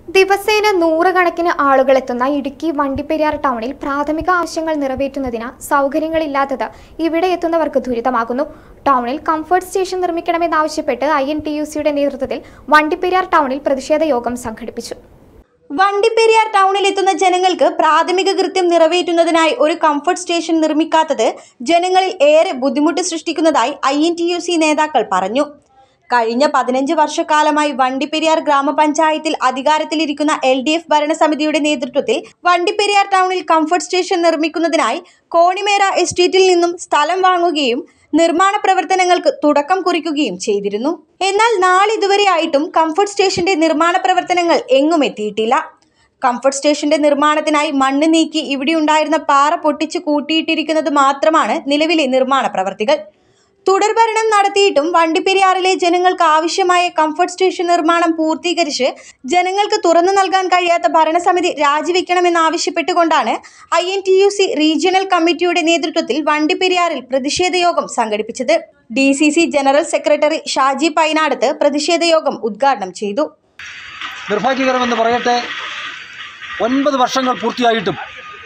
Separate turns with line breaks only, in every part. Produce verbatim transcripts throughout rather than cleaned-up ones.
ദിവസേന നൂറുകണക്കിന് ആളുകൾ എത്തുന്ന ഇടുക്കി വണ്ടിപ്പെരിയാർ ടൗണിൽ പ്രാഥമിക ആവശ്യങ്ങൾ നിറവേറ്റുന്നതിന് സൗകര്യങ്ങളില്ലാത്തത് ഇവിടെ എത്തുന്നവർക്ക് ദുരിതമാകുന്നു. ടൗണിൽ കംഫർട്ട് സ്റ്റേഷൻ നിർമ്മിക്കണമെന്നാവശ്യപ്പെട്ട് ഐ എൻ ടി യു സിയുടെ നേതൃത്വത്തിൽ വണ്ടിപ്പെരിയാർ ടൗണിൽ പ്രതിഷേധ യോഗം സംഘടിപ്പിച്ചു.
വണ്ടിപ്പെരിയാർ ടൗണിൽ എത്തുന്ന ജനങ്ങൾക്ക് പ്രാഥമിക കൃത്യം നിറവേറ്റുന്നതിനായി ഒരു കംഫർട്ട് സ്റ്റേഷൻ നിർമ്മിക്കാത്തത് ജനങ്ങളിൽ ഏറെ ബുദ്ധിമുട്ട് സൃഷ്ടിക്കുന്നതായി I N T U C നേതാക്കൾ പറഞ്ഞു. കഴിഞ്ഞ പതിനഞ്ച് വർഷക്കാലമായി വണ്ടിപ്പെരിയാർ ഗ്രാമപഞ്ചായത്തിൽ അധികാരത്തിലിരിക്കുന്ന എൽ ഡി എഫ് ഭരണസമിതിയുടെ നേതൃത്വത്തിൽ വണ്ടിപ്പെരിയാർ ടൗണിൽ കംഫർട്ട് സ്റ്റേഷൻ നിർമ്മിക്കുന്നതിനായി കോണിമേര എസ്റ്റേറ്റിൽ നിന്നും സ്ഥലം വാങ്ങുകയും നിർമ്മാണ പ്രവർത്തനങ്ങൾക്ക് തുടക്കം കുറിക്കുകയും ചെയ്തിരുന്നു. എന്നാൽ നാളിതുവരെയായിട്ടും കംഫർട്ട് സ്റ്റേഷന്റെ നിർമ്മാണ പ്രവർത്തനങ്ങൾ എങ്ങും എത്തിയിട്ടില്ല. കംഫർട്ട് സ്റ്റേഷന്റെ നിർമ്മാണത്തിനായി മണ്ണ് നീക്കി ഇവിടെയുണ്ടായിരുന്ന പാറ പൊട്ടിച്ചു കൂട്ടിയിട്ടിരിക്കുന്നത് മാത്രമാണ് നിലവിലെ നിർമ്മാണ പ്രവർത്തികൾ. തുടർഭരണം നടത്തിയിട്ടും വണ്ടിപ്പെരിയാറിലെ ജനങ്ങൾക്ക് ആവശ്യമായ കംഫർട്ട് സ്റ്റേഷൻ നിർമ്മാണം പൂർത്തീകരിച്ച് ജനങ്ങൾക്ക് തുറന്നു നൽകാൻ കഴിയാത്ത ഭരണസമിതി രാജിവെക്കണമെന്നാവശ്യപ്പെട്ടുകൊണ്ടാണ് I N T U C regional കമ്മിറ്റിയുടെ നേതൃത്വത്തിൽ വണ്ടിപ്പെരിയാറിൽ പ്രതിഷേധ യോഗം സംഘടിപ്പിച്ചത്. D C C general secretary Shaji Painadath പ്രതിഷേധ യോഗം ഉദ്ഘാടനം ചെയ്തു.
നിർഭാഗ്യകരമെന്ന് പറയട്ടെ, ഒൻപത് വർഷങ്ങൾ പൂർത്തിയായിട്ടും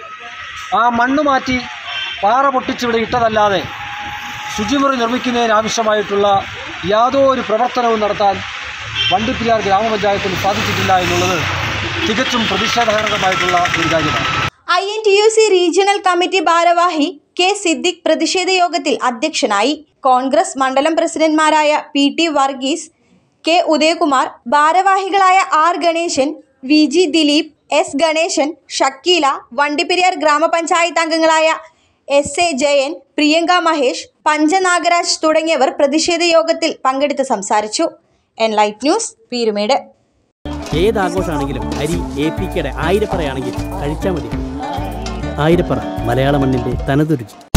ആ മണ്ണ് മാറ്റി പാറ പൊട്ടിച്ചിവിടെ ഇട്ടതല്ലാതെ ശുചിമുറി നിർമ്മിക്കുന്നതിനാവശ്യമായിട്ടുള്ള യാതൊരു പ്രവർത്തനവും നടത്താൻ വണ്ടിപ്പെരിയാർ ഗ്രാമപഞ്ചായത്തിന് സാധിച്ചിട്ടില്ല എന്നുള്ളത് തികച്ചും പ്രതിഷേധകരമായിട്ടുള്ള ഒരു കാര്യമാണ്.
I N T U C regional committee ഭാരവാഹി കെ സിദ്ദിഖ് പ്രതിഷേധ യോഗത്തിൽ അധ്യക്ഷനായി. കോൺഗ്രസ് മണ്ഡലം പ്രസിഡന്റ്മാരായ P T Varghese, K Udayakumar, ഭാരവാഹികളായ R Ganesan, V G Dileep, S Ganesan, Shakeela, Vandiperiyar ഗ്രാമപഞ്ചായത്ത് അംഗങ്ങളായ എസ് എ ജയൻ, പ്രിയങ്ക മഹേഷ്, പഞ്ചനാഗരാജ് തുടങ്ങിയവർ പ്രതിഷേധ യോഗത്തിൽ പങ്കെടുത്ത് സംസാരിച്ചു. N light news, Peermade.
ഏതാഘോഷമാണെങ്കിലും അരി എ പി കെയുടെ ആയിരപ്പറയാണെങ്കിൽ കഴിച്ചാൽ മതി. ആയിരപ്പറ, മലയാള മണ്ണിൻ്റെ തനതുരുചി.